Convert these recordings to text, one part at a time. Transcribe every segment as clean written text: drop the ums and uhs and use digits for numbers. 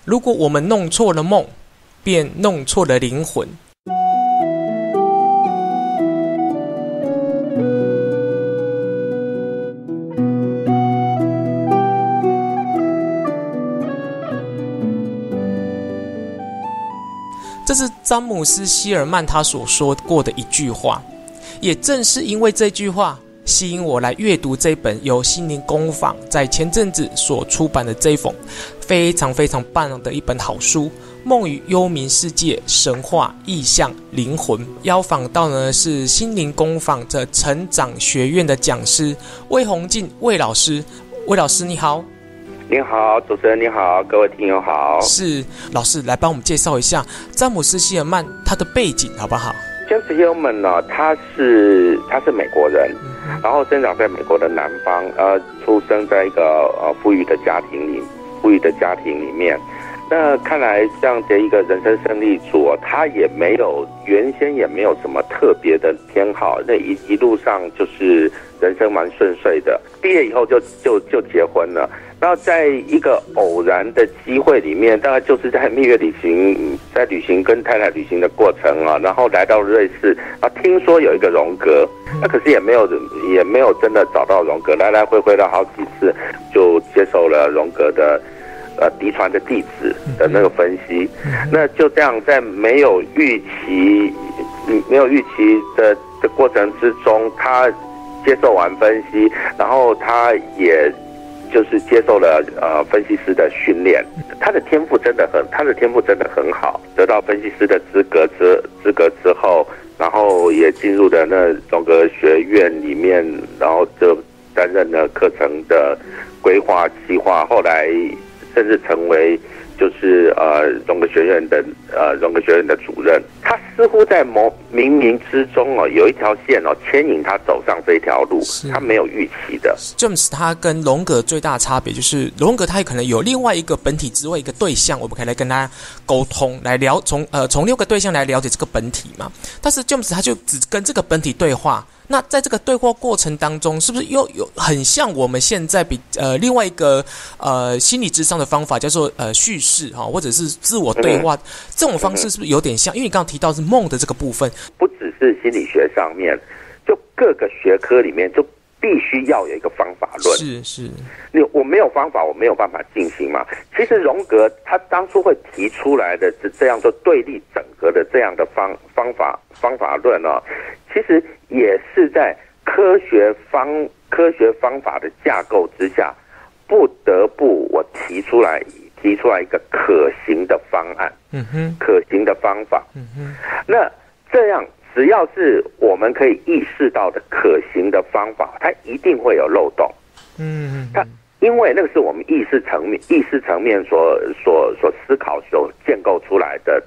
如果我们弄错了梦，便弄错了灵魂。这是詹姆斯·希尔曼他所说过的一句话，也正是因为这句话吸引我来阅读这本由心灵工坊在前阵子所出版的这封非常非常棒的一本好书《梦与幽冥世界：神话、意象、灵魂》。邀访到呢是心灵工坊的成长学院的讲师魏宏进魏老师。魏老师你好。 您好，主持人你好，各位听友好。 是老师来帮我们介绍一下詹姆斯·希尔曼他的背景好不好 ？James Hillman 呢，他是美国人，然后生长在美国的南方，出生在一个富裕的家庭里面。那看来这样的一个人生胜利组，他原先也没有什么特别的偏好，那一路上就是人生蛮顺遂的。毕业以后就结婚了。然后在一个偶然的机会里面，大概就是在蜜月旅行，跟太太旅行的过程啊，然后来到瑞士啊，听说有一个荣格，那可是也没有真的找到荣格，来来回回了好几次，就接受了荣格的嫡传的弟子的那个分析，那就这样在没有预期的过程之中，他接受完分析，然后他也就是接受了分析师的训练，他的天赋真的很好，得到分析师的资格之后，然后也进入了那荣格学院里面，然后就担任了课程的规划计划，后来甚至成为就是荣格学院的主任。他似乎在冥冥之中有一条线牵引他走上这条路，他没有预期的。 James 他跟荣格最大的差别就是荣格他也可能有另外一个本体之外一个对象，我们可以来跟他沟通，来聊从6个对象来了解这个本体嘛。但是 James 他就只跟这个本体对话。那在这个对话过程当中，是不是又有很像我们现在另外一个心理咨商的方法叫做叙事或者是自我对话，这种方式是不是有点像？因为你刚刚提到是梦的这个部分， 不只是心理学上面，就各个学科里面就必须要有一个方法论。 是， 我没有方法，我没有办法进行嘛。其实荣格他当初会提出来的这样做对立整合的这样的方法论其实也是在科学方法的架构之下，不得不我提出来一个可行的方案，可行的方法。那这样只要是我们可以意识到的可行的方法，它一定会有漏洞。它因为那个是我们意识层面所思考所建构出来的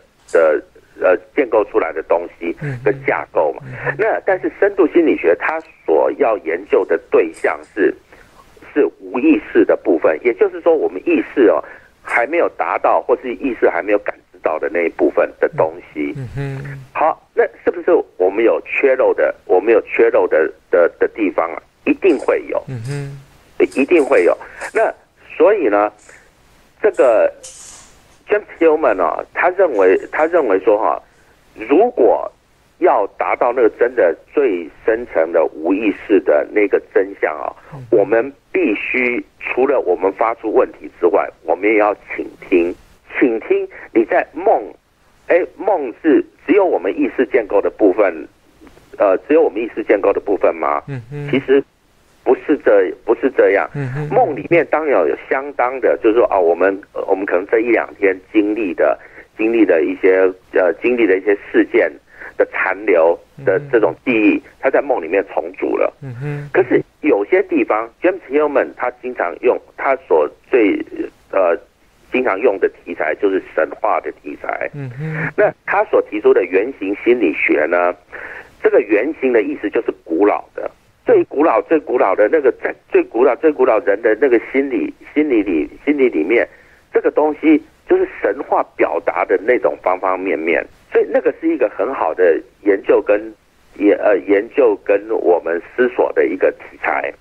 东西跟架构嘛。那但是深度心理学它所要研究的对象是无意识的部分，也就是说我们意识还没有达到，或是意识还没有感知到的那一部分的东西。好，那是不是我们有缺漏的地方啊？一定会有。一定会有。那所以呢，这个 James Hillman 他认为说如果要达到那个真的最深层的无意识的那个真相我们必须除了我们发出问题之外，我们也要倾听你在梦是只有我们意识建构的部分，吗？其实不是这样。梦里面当然有相当的，就是说我们可能这一两天经历的一些事件的残留的这种记忆，它在梦里面重组了。可是有些地方 ，James Hillman 他经常用他所经常用的题材就是神话的题材。那他所提出的原型心理学呢，这个原型的意思就是古老的。最古老的那个，在最古老人的那个心理里面，这个东西就是神话表达的那种方方面面，所以那个是一个很好的研究跟我们思索的一个题材。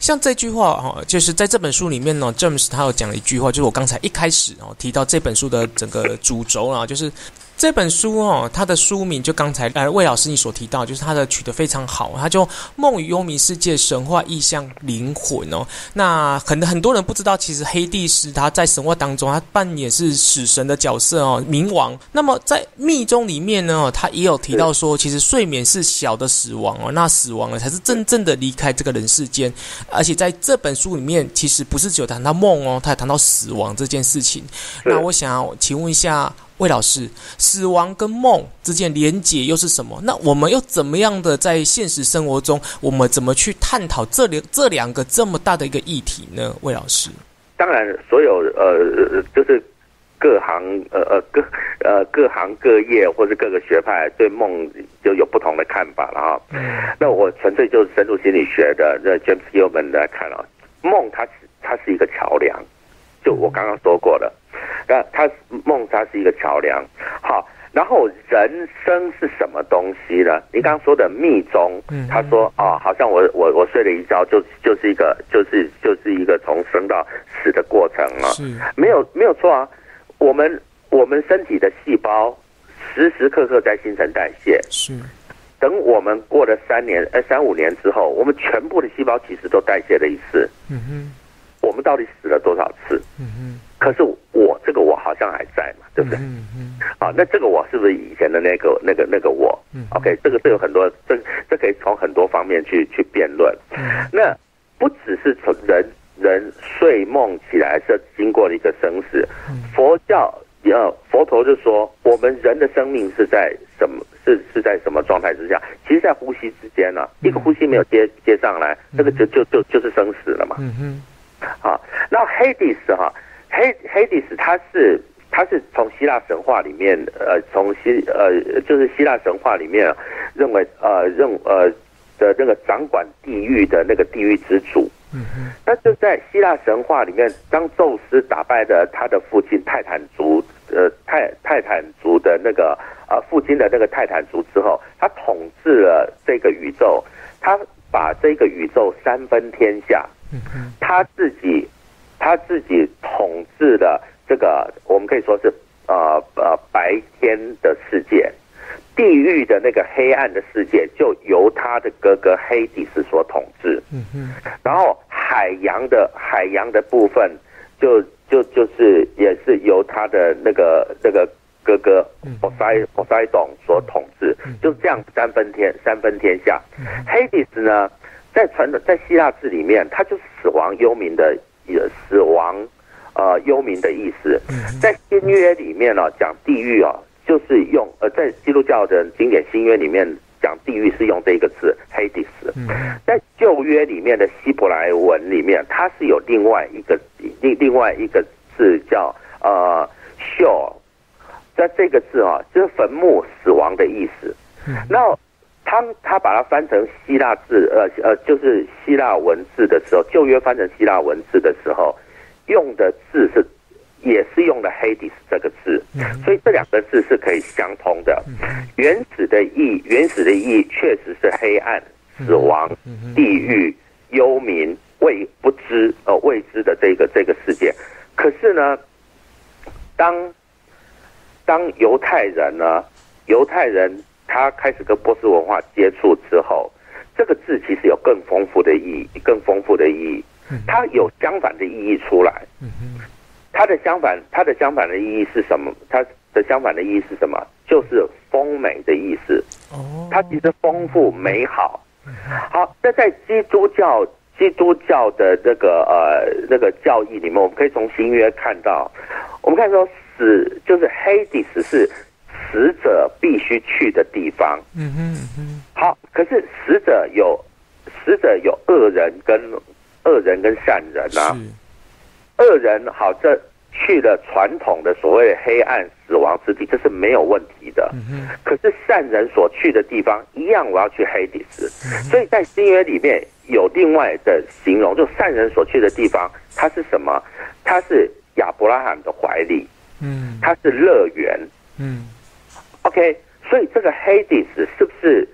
像这句话哈，就是在这本书里面呢，James 他有讲了一句话，就是我刚才一开始提到这本书的整个主轴啊，就是这本书它的书名就刚才魏老师你所提到，就是它的取得非常好，它就梦与幽冥世界、神话、意象、灵魂那很多人不知道，其实黑帝斯他在神话当中，他扮演是死神的角色冥王。那么在密宗里面呢，他也有提到说，其实睡眠是小的死亡那死亡了才是真正的离开这个人世间。而且在这本书里面，其实不是只有谈到梦他也谈到死亡这件事情。那我想要请问一下魏老师，死亡跟梦之间连结又是什么？那我们又怎么样的在现实生活中，我们怎么去探讨这两个这么大的一个议题呢？魏老师， 当然，所有就是各行各业或者各个学派对梦就有不同的看法了哈。那我纯粹就是深入心理学的James Gilman 来看梦它是一个桥梁，就我刚刚说过的。那梦它是一个桥梁，好，然后人生是什么东西呢？你刚刚说的密宗，他说好像我睡了一觉就是一个从生到死的过程没有错啊。我们身体的细胞时时刻刻在新陈代谢，是。等我们过了3-5年之后，我们全部的细胞其实都代谢了一次。我们到底死了多少次？可是这个我好像还在嘛，对不对？那这个我是不是以前的那个我？OK， 这个有很多，这可以从很多方面去辩论。那不只是从人睡梦起来是经过了一个生死，佛陀就说，我们人的生命是在什么状态之下？其实，在呼吸之间一个呼吸没有接上来，那个就是生死了嘛。那黑帝斯黑帝斯他是从希腊神话里面就是希腊神话里面认为的那个掌管地狱的那个地狱之主。那就在希腊神话里面，当宙斯打败了他的父亲泰坦族的那个父亲的那个泰坦族之后，他统治了这个宇宙，他把这个宇宙三分天下。他自己统治了这个，我们可以说是白天的世界，地狱的那个黑暗的世界就由他的哥哥黑帝斯所统治。然后海洋的部分就是也是由他的那个哥哥Poseidon所统治，就这样三分天下。黑帝斯呢，在希腊字里面，它就是死亡幽冥的幽冥的意思。在新约里面讲地狱就是用在基督教的经典新约里面讲地狱是用这个字黑帝斯。在旧约里面的希伯来文里面，它是有另外一个字叫Sheol，在这个字就是坟墓死亡的意思。那他把它翻成希腊字，就是希腊文字的时候，旧约翻成希腊文字的时候，用的字也是用的黑帝斯这个字，所以这两个字是可以相通的。原始的意确实是黑暗、死亡、地狱、幽冥、未知的这个世界。可是呢，当犹太人他开始跟波斯文化接触之后，这个字其实有更丰富的意义，它有相反的意义出来。它的相反的意义是什么？它的相反的意义是什么？就是丰美的意思。它其实丰富美好。好，那在基督教的那个教义里面，我们可以从新约看到，我们看说就是黑帝斯是死者必须去的地方。好，可是死者有恶人跟善人啊。恶人好，这去了传统的所谓黑暗死亡之地，这是没有问题的。可是善人所去的地方一样，我要去黑帝斯。所以在新约里面有另外的形容，就善人所去的地方，它是什么？它是亚伯拉罕的怀里，它是乐园。OK， 所以这个黑帝斯是不是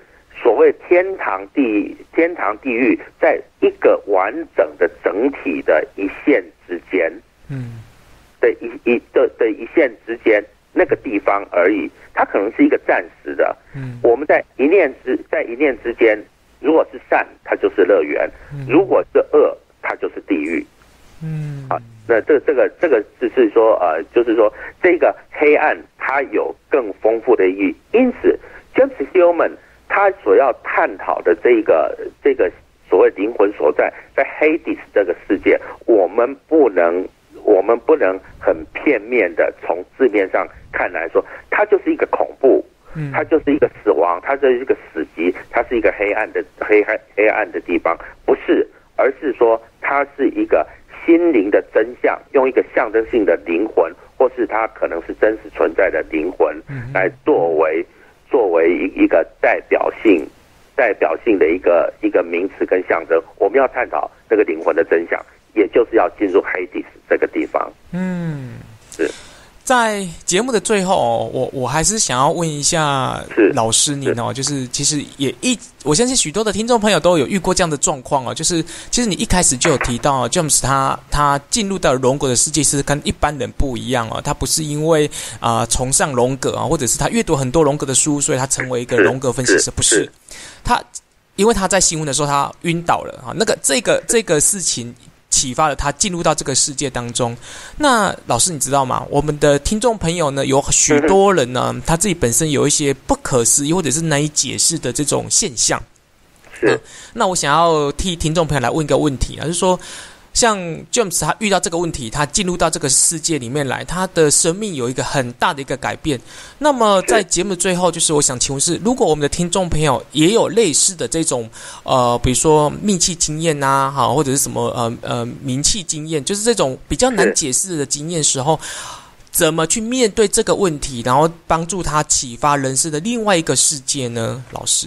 所谓天堂地狱，在一个完整的整体的一线之间，的一线之间那个地方而已，它可能是一个暂时的。我们在一念之间，如果是善，它就是乐园；如果是恶，它就是地狱。那这个就是说就是说这个黑暗它有更丰富的意义。因此 James Hillman 他所要探讨的这个所谓灵魂所在Hades 这个世界，我们不能很片面的从字面上看来说，它就是一个恐怖，它就是一个死亡，它就是一个死寂，它是一个黑暗的地方，不是，而是说它是一个心灵的真相，用一个象征性的灵魂，或是它可能是真实存在的灵魂，来作为一个代表性的一个名词跟象征。我们要探讨那个灵魂的真相，也就是要进入 Hades 这个地方。是。 在节目的最后我还是想要问一下老师您就是其实我相信许多的听众朋友都有遇过这样的状况就是其实你一开始就有提到James 他进入到荣格的世界是跟一般人不一样他不是因为崇尚荣格或者是他阅读很多荣格的书，所以他成为一个荣格分析师，不是他，因为他在新闻的时候他晕倒了这个事情启发了他进入到这个世界当中。那老师你知道吗？我们的听众朋友呢，有许多人呢，他自己本身有一些不可思议或者是难以解释的这种现象。那我想要替听众朋友来问一个问题就是说，像 James 他遇到这个问题，他进入到这个世界里面来，他的生命有一个很大的一个改变。那么在节目最后，就是我想请问是，如果我们的听众朋友也有类似的这种比如说密契经验或者是什么名气经验，就是这种比较难解释的经验时候，怎么去面对这个问题，然后帮助他启发人生的另外一个世界呢？老师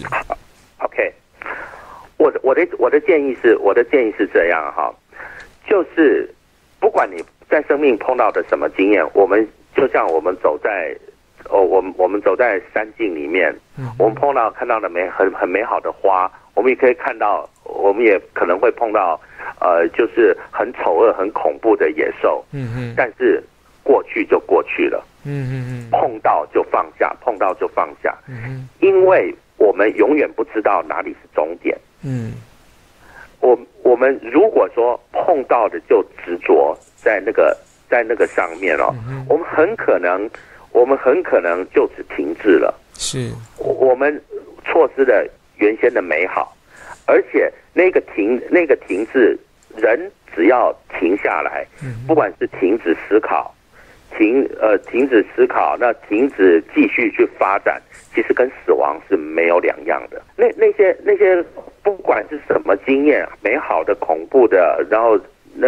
OK， 我的建议是这样就是不管你在生命碰到的什么经验，我们就像我们走在山径里面，我们看到的很美好的花，我们也可以看到，我们也可能会碰到就是很丑恶很恐怖的野兽，但是过去就过去了，碰到就放下，因为我们永远不知道哪里是终点。我们如果说碰到的就执着在那个上面我们很可能就此停滞了，是我们错失了原先的美好，而且那个停滞，人只要停下来，不管是停止思考，停止思考，那停止继续去发展，其实跟死亡是没有两样的。那些不管是什么经验，美好的、恐怖的，然后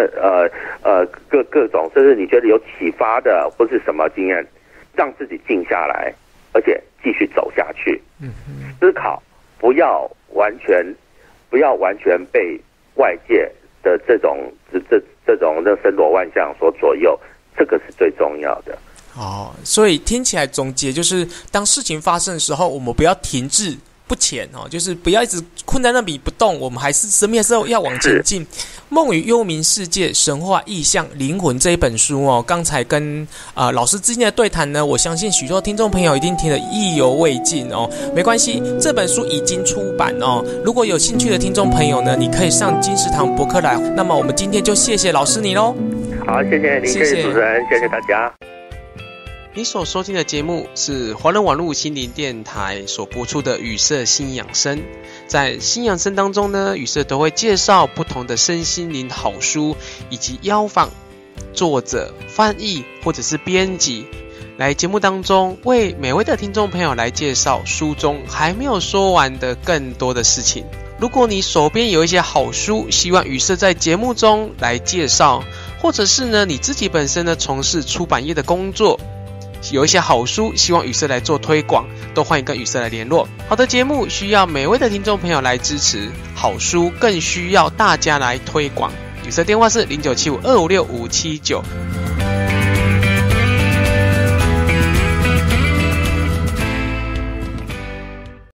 各种，甚至你觉得有启发的，或是什么经验，让自己静下来，而且继续走下去。思考不要完全被外界的这种森罗万象所左右，这个是最重要的。 所以听起来总结就是，当事情发生的时候，我们不要停滞不前就是不要一直困在那里不动，我们生命还是要往前进。《梦与幽冥世界：神话、意象、灵魂》这一本书刚才跟老师之间的对谈呢，我相信许多听众朋友一定听得意犹未尽没关系，这本书已经出版如果有兴趣的听众朋友呢，你可以上金石堂博客来。那么我们今天就谢谢老师你咯。 好，谢谢您，谢谢主持人，谢谢大家。 你所收听的节目是华人网络心灵电台所播出的语色心养生。在心养生当中呢，语色都会介绍不同的身心灵好书，以及邀访作者、翻译或者是编辑，来节目当中为每位的听众朋友来介绍书中还没有说完的更多的事情。如果你手边有一些好书，希望语色在节目中来介绍，或者是呢你自己本身呢从事出版业的工作，有一些好书希望语色来做推广，都欢迎跟语色来联络。好的节目需要每位的听众朋友来支持，好书更需要大家来推广。语色电话是0975256579。